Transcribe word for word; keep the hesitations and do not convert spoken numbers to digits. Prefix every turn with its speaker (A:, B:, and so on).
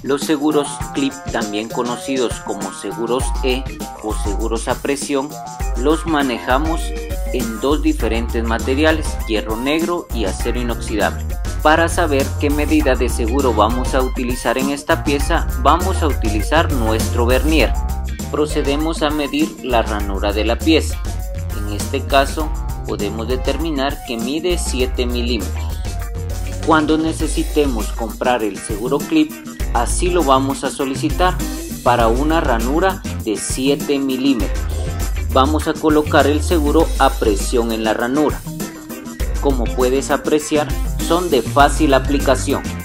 A: Los seguros clip, también conocidos como seguros E o seguros a presión, los manejamos en dos diferentes materiales, hierro negro y acero inoxidable. Para saber qué medida de seguro vamos a utilizar en esta pieza, vamos a utilizar nuestro vernier. Procedemos a medir la ranura de la pieza. En este caso podemos determinar que mide siete milímetros. Cuando necesitemos comprar el seguro clip, así lo vamos a solicitar para una ranura de siete milímetros. Vamos a colocar el seguro a presión en la ranura. Como puedes apreciar, son de fácil aplicación.